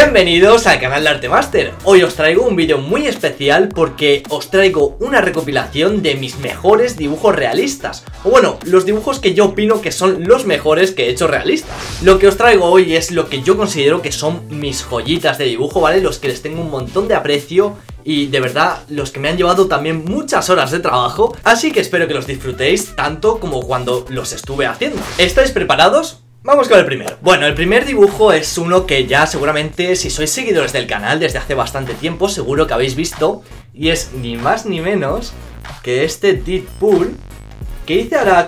Bienvenidos al canal de Artemaster. Hoy os traigo un vídeo muy especial porque os traigo una recopilación de mis mejores dibujos realistas. O bueno, los dibujos que yo opino que son los mejores que he hecho realistas. Lo que os traigo hoy es lo que yo considero que son mis joyitas de dibujo, ¿vale? Los que les tengo un montón de aprecio y de verdad los que me han llevado también muchas horas de trabajo. Así que espero que los disfrutéis tanto como cuando los estuve haciendo. ¿Estáis preparados? Vamos con el primero. Bueno, el primer dibujo es uno que ya seguramente, si sois seguidores del canal desde hace bastante tiempo, seguro que habéis visto. Y es ni más ni menos que este Deadpool, que hice hará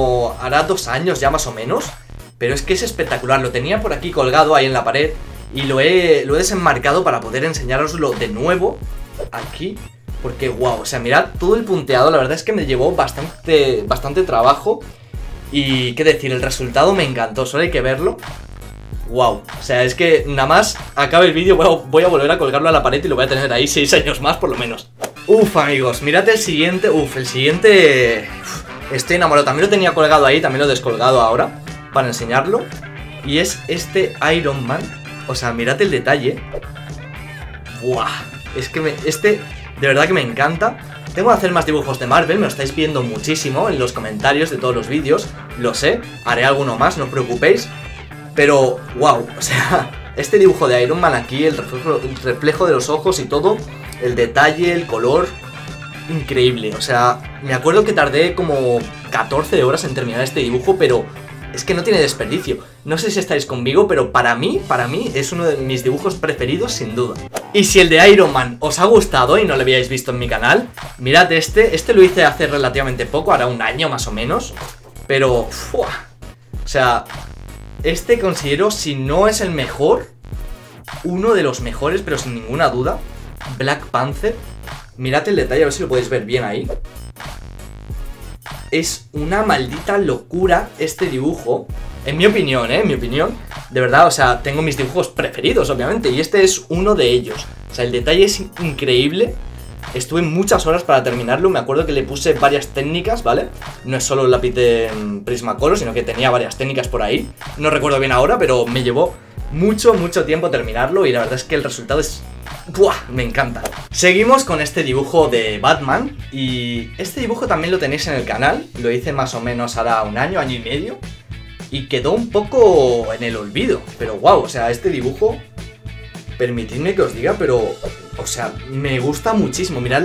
2 años ya más o menos. Pero es que es espectacular, lo tenía por aquí colgado ahí en la pared y lo he desenmarcado para poder enseñároslo de nuevo aquí. Porque wow, o sea, mirad todo el punteado, la verdad es que me llevó bastante trabajo. Y qué decir, el resultado me encantó, solo hay que verlo. Wow, o sea, es que nada más acabe el vídeo voy a volver a colgarlo a la pared y lo voy a tener ahí 6 años más por lo menos. Uf, amigos, mirad el siguiente. El siguiente estoy enamorado, también lo tenía colgado ahí, también lo he descolgado ahora para enseñarlo. Y es este Iron Man. O sea, mirad el detalle. Buah, es que de verdad que me encanta. Tengo que hacer más dibujos de Marvel, me lo estáis pidiendo muchísimo en los comentarios de todos los vídeos. Lo sé, haré alguno más, no os preocupéis. Pero, wow, o sea, este dibujo de Iron Man aquí, el reflejo de los ojos y todo, el detalle, el color, increíble. O sea, me acuerdo que tardé como 14 horas en terminar este dibujo, pero es que no tiene desperdicio. No sé si estáis conmigo, pero para mí es uno de mis dibujos preferidos sin duda. Y si el de Iron Man os ha gustado y no lo habíais visto en mi canal, mirad este lo hice hace relativamente poco, hará un año más o menos. Pero, o sea, este considero, si no es el mejor, uno de los mejores, pero sin ninguna duda. Black Panther. Mirad el detalle, a ver si lo podéis ver bien ahí. Es una maldita locura este dibujo. En mi opinión, en mi opinión. De verdad, o sea, tengo mis dibujos preferidos, obviamente. Y este es uno de ellos. O sea, el detalle es increíble. Estuve muchas horas para terminarlo. Me acuerdo que le puse varias técnicas, ¿vale? No es solo el lápiz de Prismacolor, sino que tenía varias técnicas por ahí. No recuerdo bien ahora, pero me llevó mucho tiempo terminarlo. Y la verdad es que el resultado es... ¡buah! Me encanta. Seguimos con este dibujo de Batman. Y este dibujo también lo tenéis en el canal. Lo hice más o menos hará un año y medio. Y quedó un poco en el olvido. Pero wow, o sea, este dibujo, permitidme que os diga, pero... o sea, me gusta muchísimo. Mirad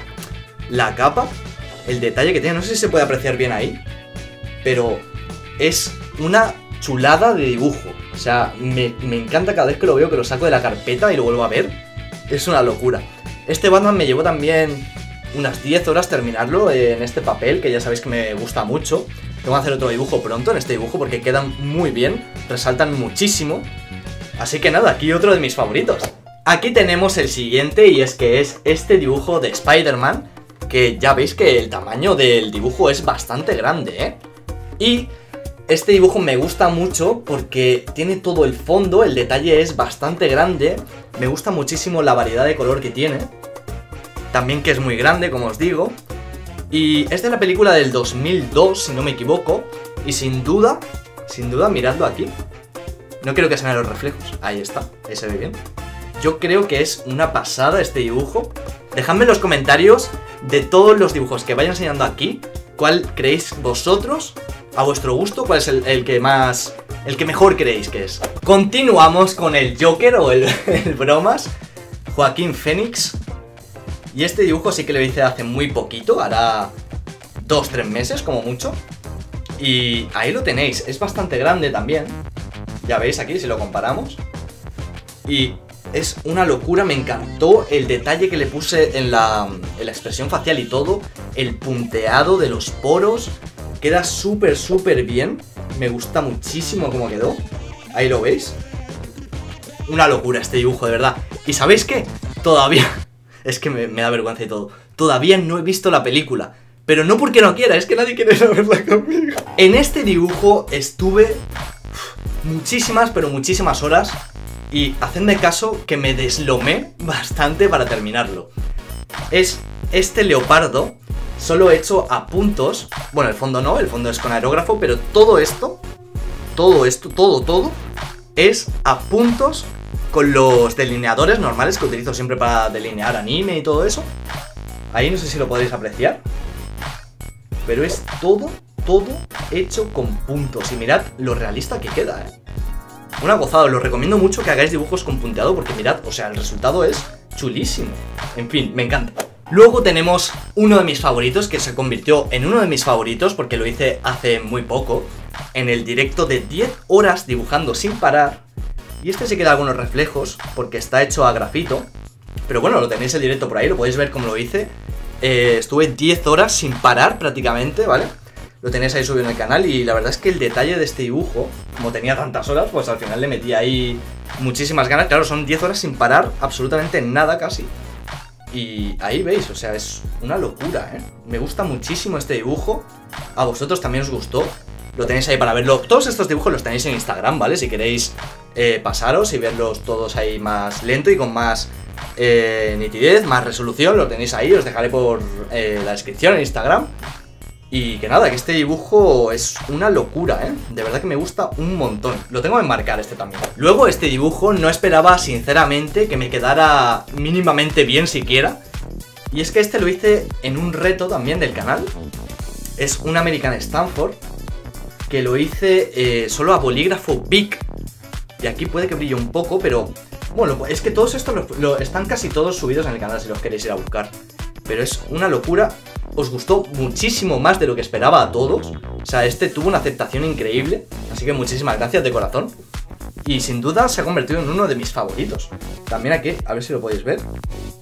la capa, el detalle que tiene. No sé si se puede apreciar bien ahí, pero es una chulada de dibujo. O sea, me encanta cada vez que lo veo, que lo saco de la carpeta y lo vuelvo a ver. Es una locura. Este Batman me llevó también unas 10 horas terminarlo en este papel, que ya sabéis que me gusta mucho. Tengo que hacer otro dibujo pronto en este dibujo porque quedan muy bien, resaltan muchísimo. Así que nada, aquí otro de mis favoritos. Aquí tenemos el siguiente y es que es este dibujo de Spider-Man, que ya veis que el tamaño del dibujo es bastante grande, ¿eh? Y este dibujo me gusta mucho porque tiene todo el fondo, el detalle es bastante grande. Me gusta muchísimo la variedad de color que tiene. También que es muy grande, como os digo. Y es de la película del 2002, si no me equivoco. Y sin duda, miradlo aquí. No quiero que se vean los reflejos. Ahí está, ahí se ve bien. Yo creo que es una pasada este dibujo. Dejadme en los comentarios de todos los dibujos que vaya enseñando aquí, ¿cuál creéis vosotros, a vuestro gusto, cuál es el que mejor creéis que es? Continuamos con el Joker o el bromas, Joaquín Phoenix. Y este dibujo sí que lo hice hace muy poquito, hará 2-3 meses como mucho. Y ahí lo tenéis, es bastante grande también. Ya veis aquí si lo comparamos. Y es una locura, me encantó el detalle que le puse en la expresión facial y todo. El punteado de los poros. Queda súper bien. Me gusta muchísimo cómo quedó. Ahí lo veis. Una locura este dibujo, de verdad. ¿Y sabéis qué? Todavía... es que me da vergüenza y todo. Todavía no he visto la película. Pero no porque no quiera, es que nadie quiere verla conmigo. En este dibujo estuve muchísimas, pero muchísimas horas. Y hacedme caso que me deslomé bastante para terminarlo. Es este leopardo, solo hecho a puntos. Bueno, el fondo no, el fondo es con aerógrafo. Pero todo esto, todo es a puntos con los delineadores normales que utilizo siempre para delinear anime y todo eso. Ahí no sé si lo podéis apreciar, pero es todo hecho con puntos. Y mirad lo realista que queda, Una gozada, os lo recomiendo mucho que hagáis dibujos con punteado porque mirad, o sea, el resultado es chulísimo. En fin, me encanta. Luego tenemos uno de mis favoritos, que se convirtió en uno de mis favoritos porque lo hice hace muy poco, en el directo de 10 horas dibujando sin parar. Y este se queda algunos reflejos porque está hecho a grafito, pero bueno, lo tenéis el directo por ahí, lo podéis ver como lo hice. Estuve 10 horas sin parar prácticamente, ¿vale? Lo tenéis ahí subido en el canal y la verdad es que el detalle de este dibujo, como tenía tantas horas, pues al final le metí ahí muchísimas ganas. Claro, son 10 horas sin parar absolutamente nada casi. Y ahí veis, o sea, es una locura, Me gusta muchísimo este dibujo. A vosotros también os gustó. Lo tenéis ahí para verlo. Todos estos dibujos los tenéis en Instagram, ¿vale? Si queréis pasaros y verlos todos ahí más lento y con más nitidez, más resolución, lo tenéis ahí. Os dejaré por la descripción en Instagram. Y que nada, que este dibujo es una locura, De verdad que me gusta un montón. Lo tengo que enmarcar este también. Luego este dibujo no esperaba sinceramente que me quedara mínimamente bien siquiera. Y es que este lo hice en un reto también del canal. Es un American Stanford que lo hice solo a bolígrafo Bic. Y aquí puede que brille un poco, pero bueno, es que todos estos están casi todos subidos en el canal si los queréis ir a buscar. Pero es una locura. Os gustó muchísimo más de lo que esperaba a todos. O sea, este tuvo una aceptación increíble. Así que muchísimas gracias de corazón. Y sin duda se ha convertido en uno de mis favoritos. También aquí, a ver si lo podéis ver.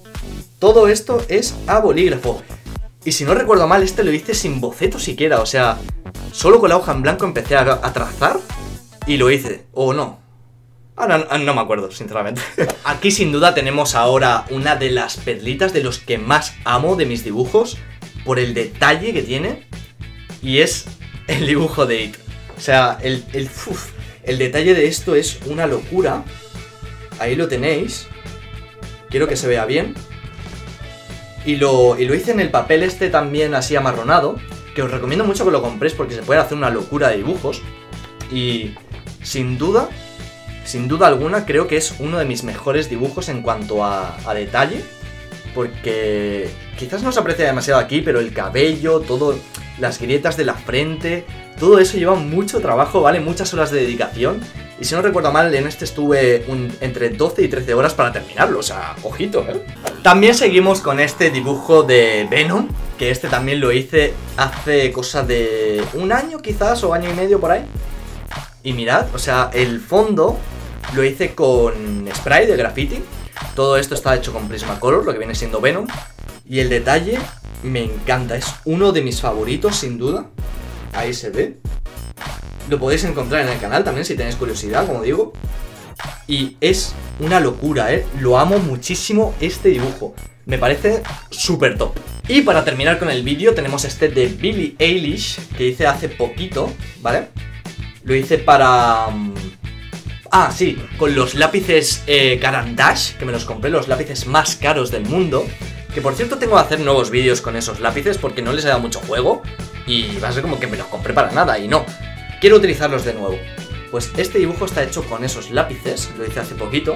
Todo esto es a bolígrafo. Y si no recuerdo mal, este lo hice sin boceto siquiera. O sea, solo con la hoja en blanco empecé a trazar y lo hice. ¿O no? Ahora no me acuerdo, sinceramente. Aquí sin duda tenemos ahora una de las perlitas de los que más amo de mis dibujos, por el detalle que tiene, y es el dibujo de It. O sea, el detalle de esto es una locura. Ahí lo tenéis. Quiero que se vea bien. Y lo hice en el papel este también así amarronado, que os recomiendo mucho que lo compréis porque se puede hacer una locura de dibujos. Y sin duda alguna, creo que es uno de mis mejores dibujos en cuanto a detalle. Porque quizás no se aprecia demasiado aquí, pero el cabello, todo, las grietas de la frente, todo eso lleva mucho trabajo, ¿vale? Muchas horas de dedicación. Y si no recuerdo mal, en este estuve entre 12 y 13 horas para terminarlo, o sea, ojito, También seguimos con este dibujo de Venom, que este también lo hice hace cosa de un año quizás, o año y medio por ahí. Y mirad, o sea, el fondo lo hice con spray de graffiti. Todo esto está hecho con Prismacolor, lo que viene siendo Venom. Y el detalle me encanta, es uno de mis favoritos sin duda. Ahí se ve. Lo podéis encontrar en el canal también si tenéis curiosidad, como digo. Y es una locura, Lo amo muchísimo este dibujo. Me parece súper top. Y para terminar con el vídeo tenemos este de Billie Eilish, que hice hace poquito, ¿vale? Lo hice para... Ah, sí, con los lápices Caran d'Ache, que me los compré, los lápices más caros del mundo. Que por cierto tengo que hacer nuevos vídeos con esos lápices porque no les he dado mucho juego. Y va a ser como que me los compré para nada, y no. Quiero utilizarlos de nuevo. Pues este dibujo está hecho con esos lápices, lo hice hace poquito.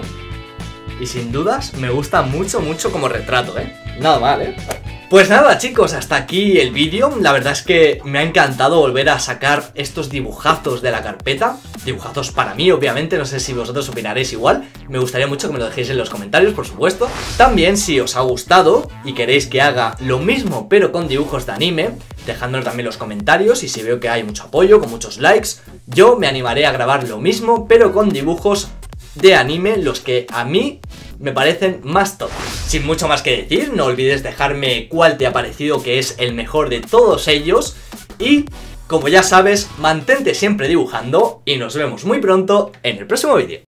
Y sin dudas me gusta mucho como retrato, Nada mal, Pues nada chicos, hasta aquí el vídeo. La verdad es que me ha encantado volver a sacar estos dibujazos de la carpeta. Dibujazos para mí, obviamente, no sé si vosotros opinaréis igual. Me gustaría mucho que me lo dejéis en los comentarios, por supuesto. También si os ha gustado y queréis que haga lo mismo pero con dibujos de anime, dejádmelo también en los comentarios. Y si veo que hay mucho apoyo, con muchos likes, yo me animaré a grabar lo mismo pero con dibujos de anime, los que a mí me parecen más top. Sin mucho más que decir, no olvides dejarme cuál te ha parecido que es el mejor de todos ellos. Y, como ya sabes, mantente siempre dibujando y nos vemos muy pronto en el próximo vídeo.